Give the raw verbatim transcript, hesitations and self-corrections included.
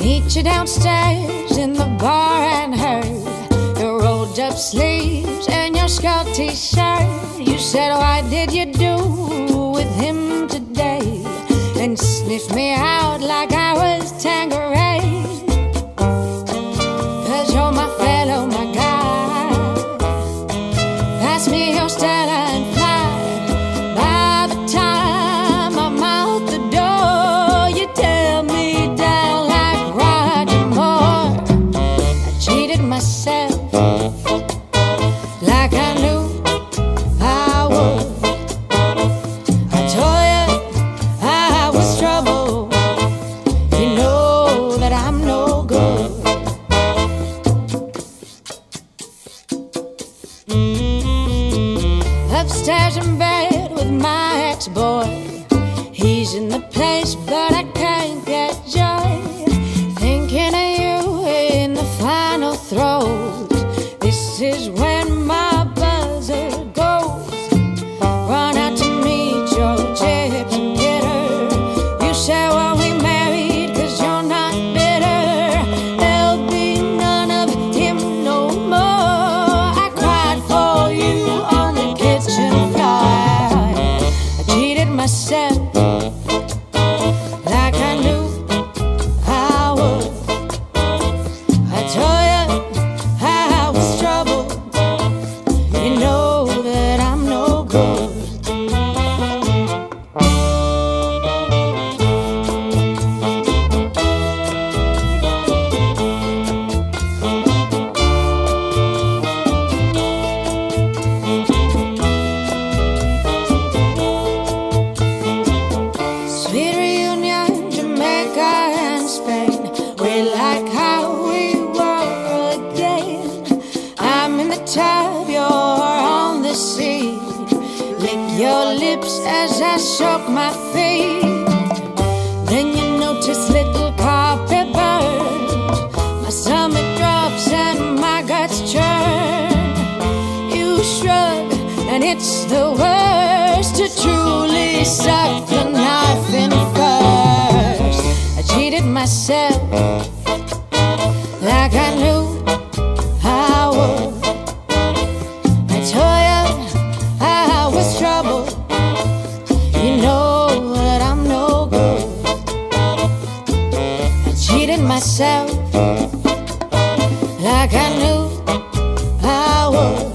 Meet you downstairs in the bar and heard your rolled up sleeves and your skull t-shirt. You said, why did you do with him today? And sniffed me out like I was Tanqueray. Cause you're my fellow, my guy. Pass me your Stella and fly. By the time I'm out the door, you tear me down like Roger Moore. I cheated myself like I knew I would. I told you I was trouble. You know that I'm no good. Upstairs in bed with my ex-boy. He's in the place, but I can't get joy. Thinking of you in the final throes. This is when my buzzer goes. Run out to meet your gypsy getter. You say, well, we married cause you're not bitter. There'll be none of him no more. I cried for you on the kitchen floor. I cheated myself like I knew I would. I told you I was trouble. You know that I'm no good. Sweet reunion, Jamaica and Spain. We like how we were again. I'm in the tub, you're on the sea. Lick your lips as I soak my feet. Then you notice little carpet burns. My stomach drops and my guts churn. You shrug and it's the worst to truly suck the knife in first. I cheated myself like I knew I would. I told you I was trouble. You know that I'm no good. I cheated myself like I knew I would.